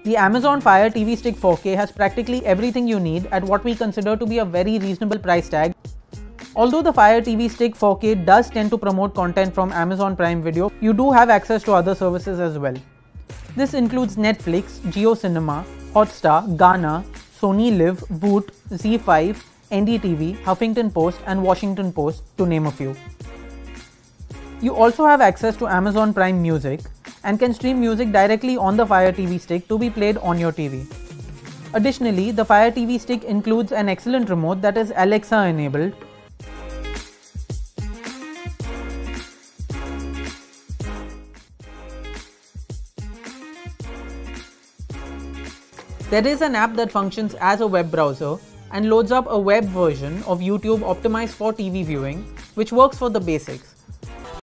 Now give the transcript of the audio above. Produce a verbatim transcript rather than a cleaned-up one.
The Amazon Fire T V Stick four K has practically everything you need at what we consider to be a very reasonable price tag. Although the Fire T V Stick four K does tend to promote content from Amazon Prime Video, you do have access to other services as well. This includes Netflix, JioCinema, Hotstar, Gaana, Sony Live, Voot, Z five, N D T V, Huffington Post and Washington Post, to name a few. You also have access to Amazon Prime Music and can stream music directly on the Fire T V Stick to be played on your T V. Additionally, the Fire T V Stick includes an excellent remote that is Alexa enabled. There is an app that functions as a web browser and loads up a web version of YouTube optimized for T V viewing, which works for the basics.